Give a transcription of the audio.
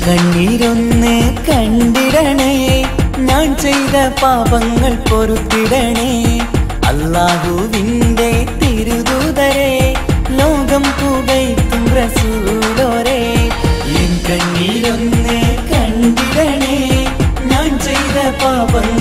കണ്ണീരൊന്ന് കണ്ടിടണേ, ഞാൻ ചെയ്ത പാപങ്ങൾ പൊറുത്തിടണേ. അല്ലാഹുവിൻ്റെ തിരുദൂതരെ, ലോകം പുകഴ്ത്തും റസൂലോരെ. എൻ കണ്ണീരൊന്ന് കണ്ടിടണേ, ഞാൻ ചെയ്ത പാപങ്ങൾ